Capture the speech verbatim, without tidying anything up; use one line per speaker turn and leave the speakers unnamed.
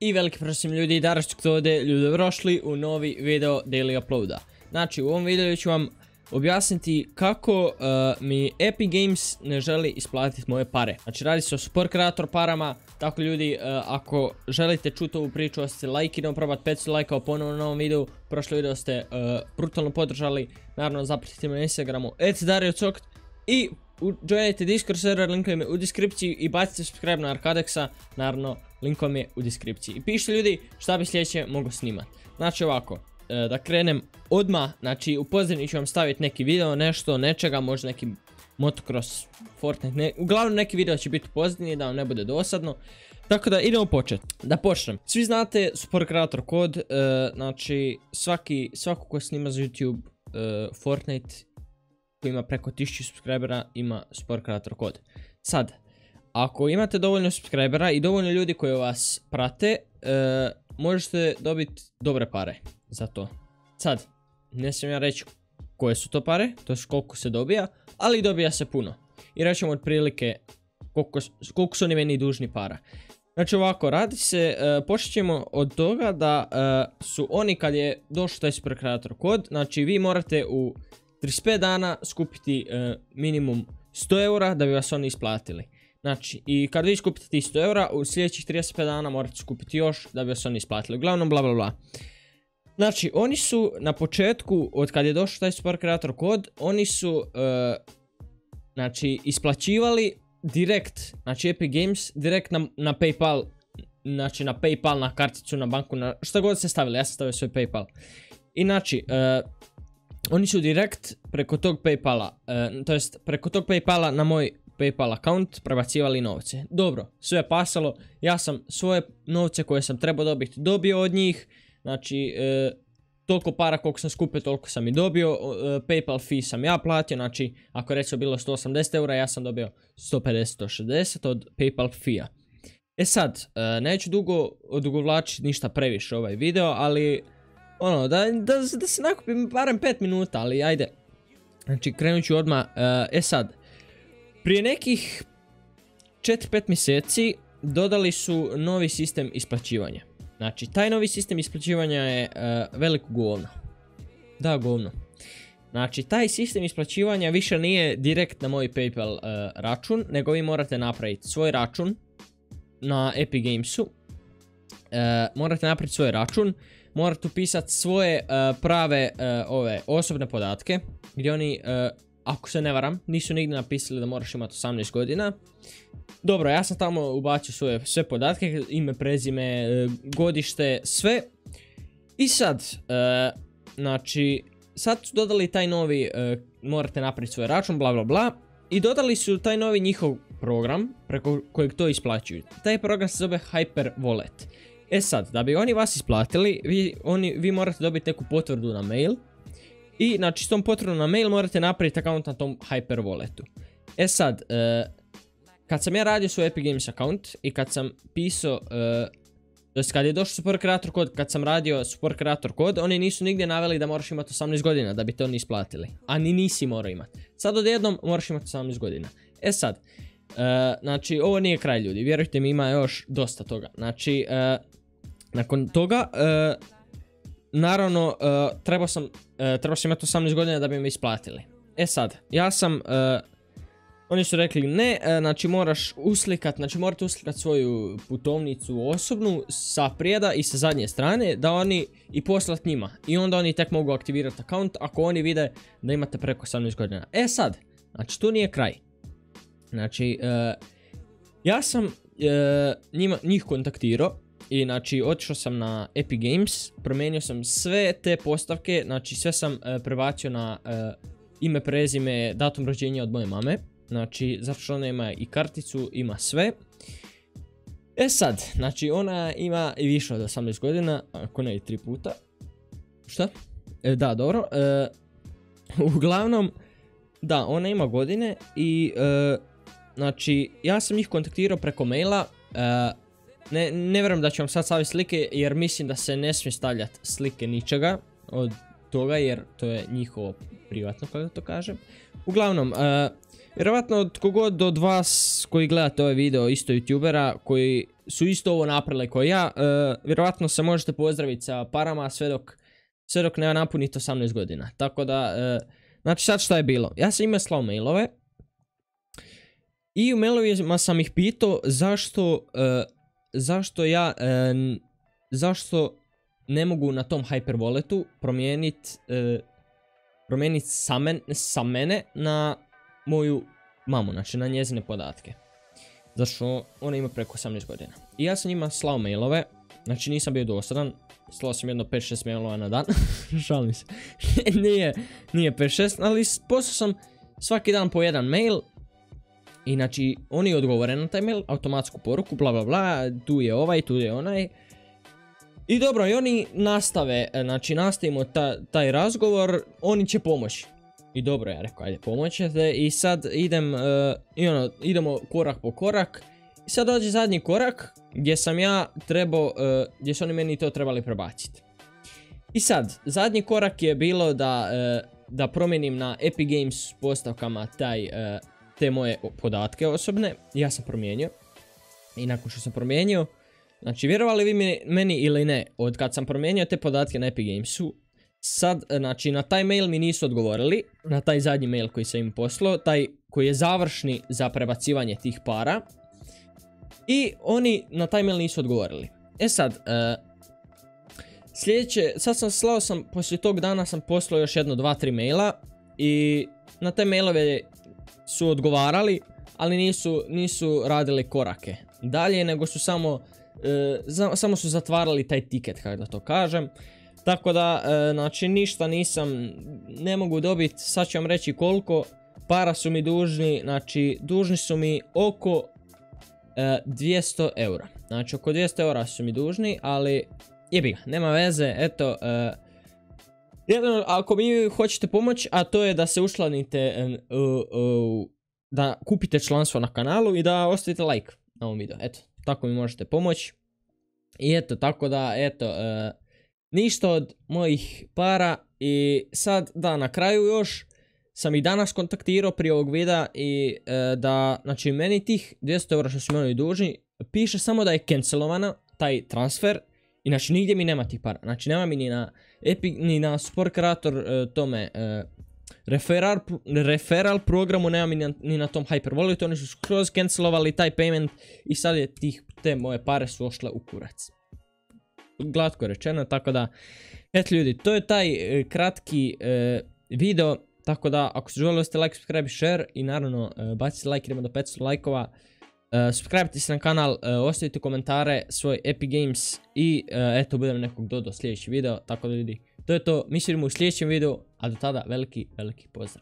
I veliki prosim ljudi, danas ću ovdje ljudi dobrošli u novi video daily uploada. Znači u ovom videu ću vam objasniti kako uh, mi Epic Games ne želi isplatiti moje pare. Znači radi se o support kreator parama, tako ljudi uh, ako želite čuti ovu priču, ostavite like, idemo probati petsto lajka ponovno na ovom videu. Prošli video ste uh, brutalno podržali, naravno zapratite me na Instagramu et dario cokt i joinajte Discord server, link vam je u deskripciji i bacite subscribe na Arkadexa, naravno link vam je u deskripciji. I pišite ljudi šta bi sljedeće mogo snimati. Znači ovako, e, da krenem odmah, znači u pozadini ću vam staviti neki video, nešto, nečega, možda neki motocross, Fortnite, ne, uglavnom neki video će biti u pozadini da vam ne bude dosadno. Tako da idemo početi. Da počnem. Svi znate support kreator kod, e, znači svaki, svako ko snima za YouTube e, Fortnite koji ima preko tisuću subscribera ima support kreator kod. Sad, ako imate dovoljno subscribera i dovoljno ljudi koji vas prate, e, možete dobiti dobre pare za to. Sad, ne smijem ja reći koje su to pare, to je koliko se dobija, ali dobija se puno. I rećemo otprilike koliko, koliko su oni meni dužni para. Znači ovako, radi se, uh, počet ćemo od toga da uh, su oni kad je došao taj support kreator kod, znači vi morate u trideset pet dana skupiti uh, minimum sto eura da bi vas oni isplatili. Znači, i kad vi skupite ti sto eura, u sljedećih trideset pet dana morate skupiti još da bi vas oni isplatili. Uglavnom, bla bla bla. Znači, oni su na početku, od kad je došao taj support kreator kod, oni su, uh, znači, isplaćivali direkt, znači Epic Games, direkt na, na PayPal, znači na PayPal, na karticu, na banku, na šta god ste stavili, ja sam stavio svoj PayPal. I znači, uh, oni su direkt preko tog PayPala, uh, to jest preko tog PayPala na moj PayPal account prebacivali novce. Dobro, sve je pasalo, ja sam svoje novce koje sam trebao dobiti dobio od njih, znači e, toliko para koliko sam skupio toliko sam i dobio, e, PayPal fee sam ja platio, znači ako recimo bilo sto osamdeset eura ja sam dobio sto pedeset do šezdeset od PayPal fee-a. E sad, e, neću dugo odugovlačiti ništa previše ovaj video, ali ono, da, da, da se nakupim barem pet minuta, ali ajde. Znači krenut ću odmah, e, e sad, prije nekih četiri pet mjeseci dodali su novi sistem isplaćivanja. Znači, taj novi sistem isplaćivanja je uh, veliko govno. Da, govno. Znači, taj sistem isplaćivanja više nije direkt na moj PayPal uh, račun, nego vi morate napraviti svoj račun na Epic Gamesu. Uh, morate napraviti svoj račun, morate upisati svoje uh, prave uh, ove osobne podatke, gdje oni... Uh, Ako se ne varam, nisu nigdje napisali da moraš imati osamnaest godina. Dobro, ja sam tamo ubacio svoje sve podatke, ime, prezime, godište, sve. I sad, e, znači, sad su dodali taj novi, e, morate napraviti svoj račun, bla bla bla. I dodali su taj novi njihov program, preko kojeg to isplaćuju. Taj program se zove Hyperwallet. E sad, da bi oni vas isplatili, vi, oni, vi morate dobiti neku potvrdu na mail. I znači s tom potvrdom na mail morate napraviti account na tom Hyperwalletu. E sad, e, kad sam ja radio svoj Epic Games account i kad sam pisao, e, to jest kad je došao support kreator kod, kad sam radio support kreator kod, oni nisu nigdje naveli da moraš imati osamnaest godina da bi te oni isplatili. A ni nisi morao imati. Sad odjednom moraš imati osamnaest godina. E sad, e, znači ovo nije kraj ljudi, vjerujte mi ima još dosta toga. Znači, e, nakon toga... E, Naravno, uh, trebao sam, uh, trebao sam imati osamnaest godina da bi me isplatili. E sad, ja sam, uh, oni su rekli ne, uh, znači moraš uslikat, znači morate uslikat svoju putovnicu osobnu sa prijeda i sa zadnje strane, da oni i poslat njima. I onda oni tek mogu aktivirati account ako oni vide da imate preko osamnaest godina. E sad, znači tu nije kraj. Znači, uh, ja sam uh, njima, njih kontaktirao. I znači otišao sam na Epic Games, promijenio sam sve te postavke, znači sve sam uh, prebacio na uh, ime, prezime, datum rođenja od moje mame. Znači zato što ona ima i karticu, ima sve. E sad, znači ona ima i više od osamnaest godina, ako ne i tri puta. Šta? E, da, dobro. E, uglavnom, da, ona ima godine i e, znači ja sam ih kontaktirao preko maila. E, Ne, ne vjerujem da ću vam sad staviti slike jer mislim da se ne smije stavljati slike ničega od toga jer to je njihovo privatno, kako da to kažem. Uglavnom, uh, vjerovatno od kogod od vas koji gledate ovaj video isto youtubera koji su isto ovo napravili kao ja, uh, vjerovatno se možete pozdraviti sa parama sve dok, sve dok ne napunite osamnaest godina. Tako da, uh, znači sad šta je bilo? Ja sam im slao mailove i u mailovima sam ih pitao zašto, uh, zašto ja, uh, zašto ne mogu na tom Hyperwalletu promijeniti uh, promijeniti sa, men, sa mene na moju mamu, znači na njezine podatke. Zašto ona ima preko osamnaest godina. I ja sam njima slao mailove, znači nisam bio dosadan, slao sam jedno pet šest mailova na dan, šalim se, nije, nije pet šest, ali poslao sam svaki dan po jedan mail, i znači oni odgovore na taj mail, automatsku poruku, bla bla bla, tu je ovaj, tu je onaj. I dobro, i oni nastave, znači nastavimo ta, taj razgovor, oni će pomoći. I dobro, ja rekao, ajde pomoćete, i sad idem, uh, i ono, idemo korak po korak. I sad dođe zadnji korak, gdje sam ja trebao, uh, gdje su oni meni to trebali prebaciti. I sad, zadnji korak je bilo da, uh, da promijenim na Epic Games postavkama taj, uh, te moje podatke osobne. Ja sam promijenio. I nakon što sam promijenio, znači vjerovali vi meni, meni ili ne, od kad sam promijenio te podatke na Epic Gamesu, sad, znači na taj mail mi nisu odgovorili, na taj zadnji mail koji sam im poslao, taj koji je završni za prebacivanje tih para, i oni na taj mail nisu odgovorili. E sad, uh, sljedeće, sad sam slao sam, poslije tog dana sam poslao još jedno dva tri maila i na te mailove su odgovarali, ali nisu, nisu radili korake dalje, nego su samo, uh, za, samo su zatvarali taj tiket, kako da to kažem. Tako da, e, znači ništa nisam, ne mogu dobiti, sad ću vam reći koliko, para su mi dužni, znači dužni su mi oko e, dvjesto eura. Znači oko dvjesto eura su mi dužni, ali jebi ga, nema veze, eto. E, jedno, ako mi hoćete pomoći, a to je da se učlanite, e, uh, uh, da kupite članstvo na kanalu i da ostavite like na ovom videu, eto, tako mi možete pomoći. I eto, tako da, eto, e, ništa od mojih para. I sad, da, na kraju još sam i danas kontaktirao prije ovog videa i e, da, znači meni tih dvjesto eura što su mi dužni, piše samo da je cancelovana taj transfer i znači nigdje mi nema tih para. Znači nema mi ni na Epic, ni na Sport Creator e, tome e, referral, referral programu, nema mi ni na, ni na tom Hyperwalletu, oni su skroz cancelovali taj payment i sad je tih, te moje pare su ošle u kurac. Glatko rečeno, tako da, eto ljudi, to je taj e, kratki e, video, tako da ako se želite ostavite like, subscribe, share i naravno e, bacite like, idemo do petsto lajkova, e, subscribe se na kanal, e, ostavite komentare, svoj Epic Games i e, eto budem nekog dodao sljedeći video, tako da ljudi, to je to, mi se vidimo u sljedećem videu, a do tada veliki, veliki pozdrav.